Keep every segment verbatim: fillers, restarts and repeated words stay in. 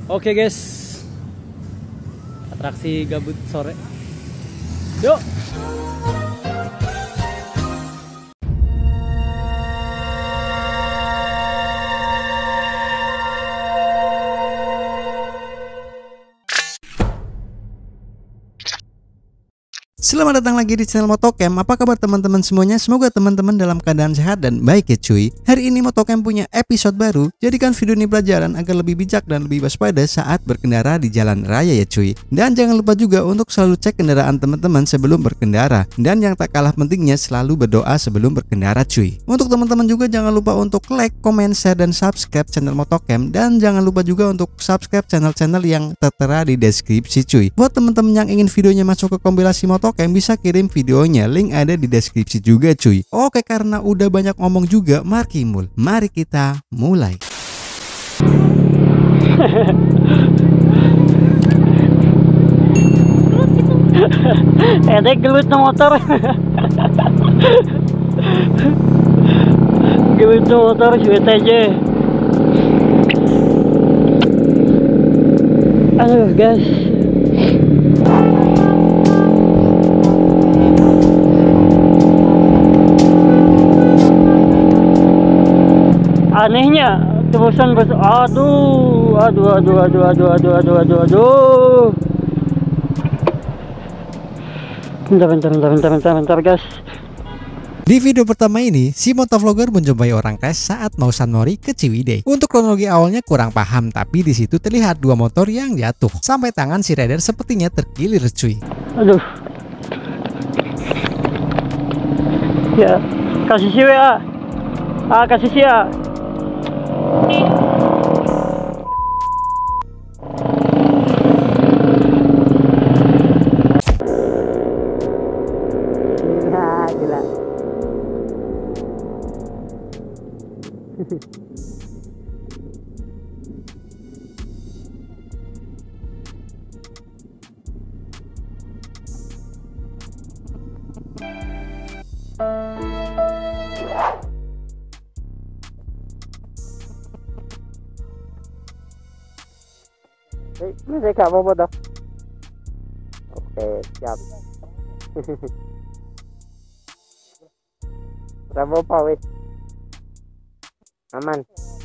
Oke guys, atraksi gabut sore. Yuk. Selamat datang lagi di channel Motocam. Apa kabar teman-teman semuanya? Semoga teman-teman dalam keadaan sehat dan baik ya cuy. Hari ini Motocam punya episode baru. Jadikan video ini pelajaran agar lebih bijak dan lebih waspada saat berkendara di jalan raya ya cuy. Dan jangan lupa juga untuk selalu cek kendaraan teman-teman sebelum berkendara. Dan yang tak kalah pentingnya selalu berdoa sebelum berkendara cuy. Untuk teman-teman juga jangan lupa untuk like, komen, share, dan subscribe channel Motocam. Dan jangan lupa juga untuk subscribe channel-channel yang tertera di deskripsi cuy. Buat teman-teman yang ingin videonya masuk ke kompilasi Motocam, yang bisa kirim videonya, link ada di deskripsi juga cuy. Oke, karena udah banyak ngomong juga, mari mul, mari kita mulai. Ada gelut na motor. Gelut na motor, suwet aja. Aduh guys, anehnya terusan bers aduh aduh aduh aduh aduh aduh aduh aduh aduh bentar bentar bentar bentar bentar bentar guys. Di video pertama ini, si motovlogger menjumpai orang tes saat mau sunmori ke Ciwidey. Untuk kronologi awalnya kurang paham, tapi di situ terlihat dua motor yang jatuh. Sampai tangan si rider sepertinya terkilir cuy. Aduh. Ya, kasih si W A. Ah, kasih si A. Nah, gila. Ini saya gak apa-apa toh. Oke, siap. Gak apa-apa wis. Aman.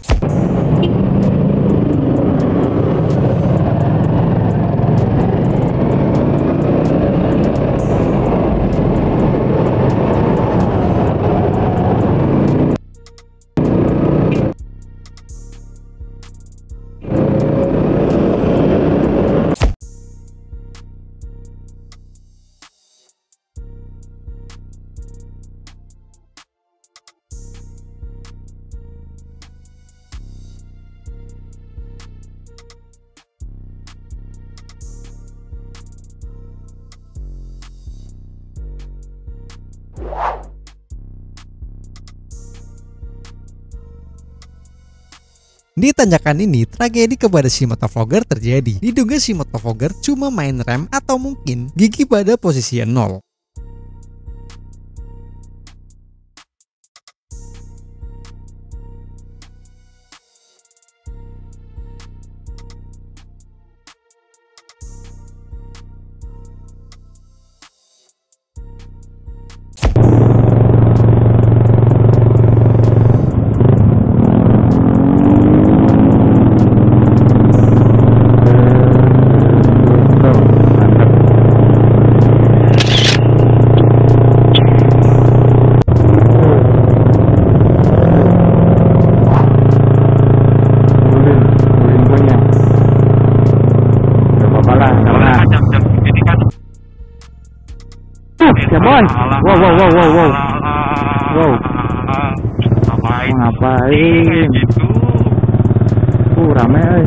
Di tanjakan ini, tragedi kepada si motovlogger terjadi. Diduga si motovlogger cuma main rem atau mungkin gigi pada posisi nol. Ya boy, wow wow wow wow wow, wow, Ngapain? ngapain? Gitu. Uh, rame. Eh.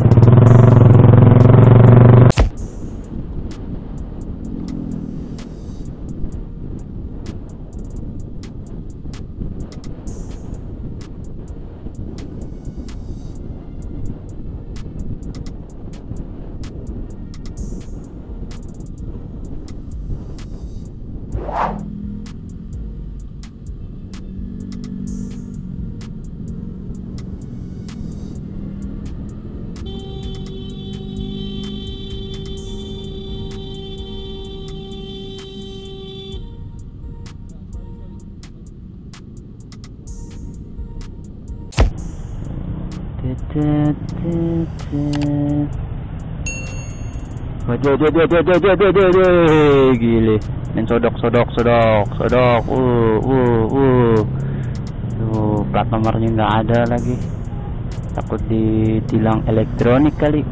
Waduh, waduh, waduh, waduh, waduh, waduh, waduh, gile. Main sodok, sodok, sodok, sodok. Uh, uh, uh. Tuh, plat nomornya nggak ada lagi. Takut ditilang elektronik kali.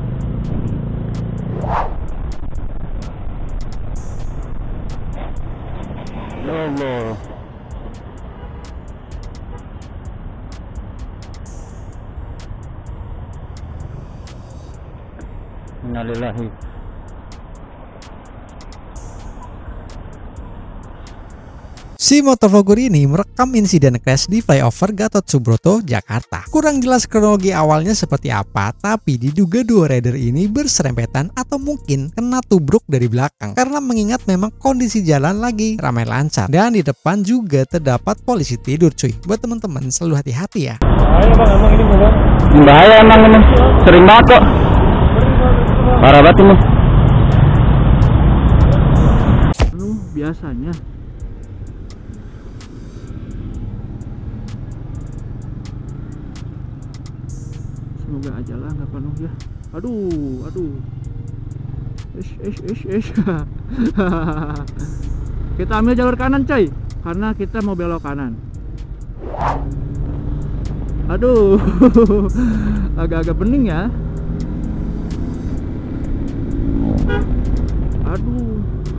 Allah. Innalillahi. Si motovlogger ini merekam insiden crash di flyover Gatot Subroto, Jakarta. Kurang jelas kronologi awalnya seperti apa, tapi diduga dua rider ini berserempetan atau mungkin kena tubruk dari belakang. Karena mengingat memang kondisi jalan lagi ramai lancar dan di depan juga terdapat polisi tidur cuy. Buat teman-teman selalu hati-hati ya. Bahaya bang, emang ini bang. Bahaya emang ini, sering banget kok. Parah banget ini. Aduh, biasanya. Semoga aja lah nggak penuh ya. Aduh, aduh. Ish, ish, ish, ish. Kita ambil jalur kanan coy, karena kita mau belok kanan. Aduh, agak-agak bening ya. Aduh.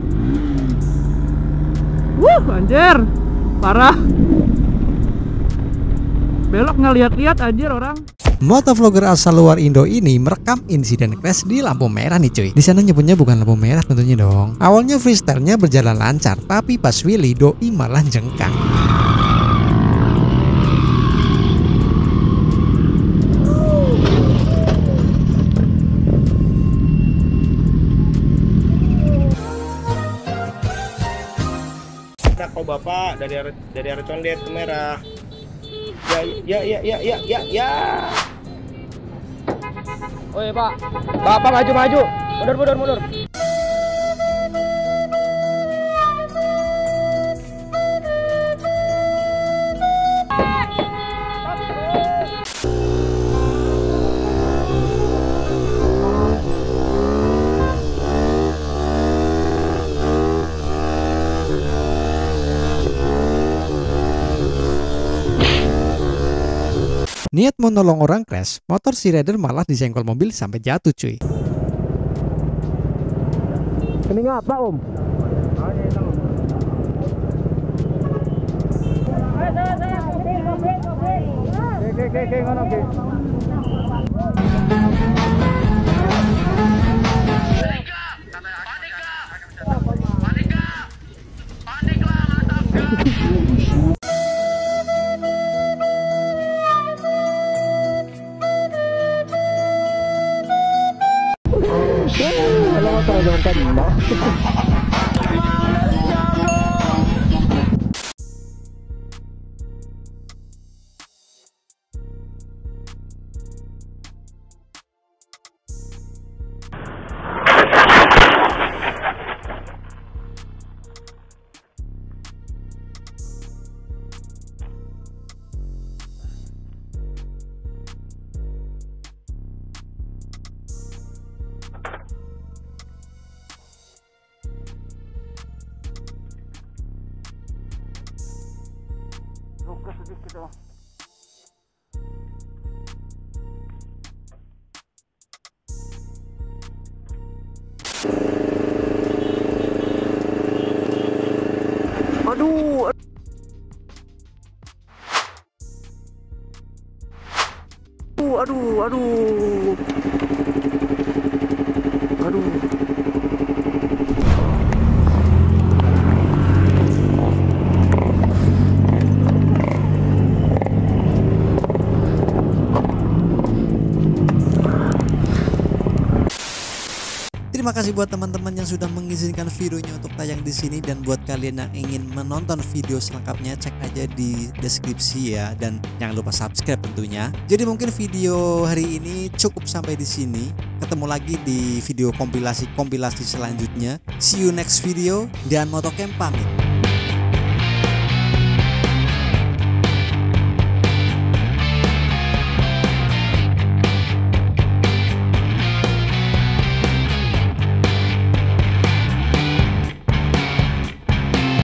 Wuh, anjir. Parah. Belok nggak lihat-lihat anjir orang. Motovlogger asal luar Indo ini merekam insiden crash di lampu merah nih cuy. Di sana nyebutnya bukan lampu merah tentunya dong. Awalnya freestyle-nya berjalan lancar, tapi pas Willy doi malah jengkang. Nah, kau bapak dari arah dari arah Condet ke merah. Ya ya ya ya ya ya ya. Oi pak, bapak maju maju, mundur mundur mundur. Niat mau nolong orang crash, motor si rider malah disenggol mobil sampai jatuh cuy. Ini ngapa om? Oke oke oke ngono oke. Lukas sedikit oh. Aduh. Aduh, aduh, aduh. Aduh. Terima kasih buat teman-teman yang sudah mengizinkan videonya untuk tayang di sini, dan buat kalian yang ingin menonton video selengkapnya cek aja di deskripsi ya, dan jangan lupa subscribe tentunya. Jadi mungkin video hari ini cukup sampai di sini. Ketemu lagi di video kompilasi-kompilasi selanjutnya. See you next video dan Motocamp pamit.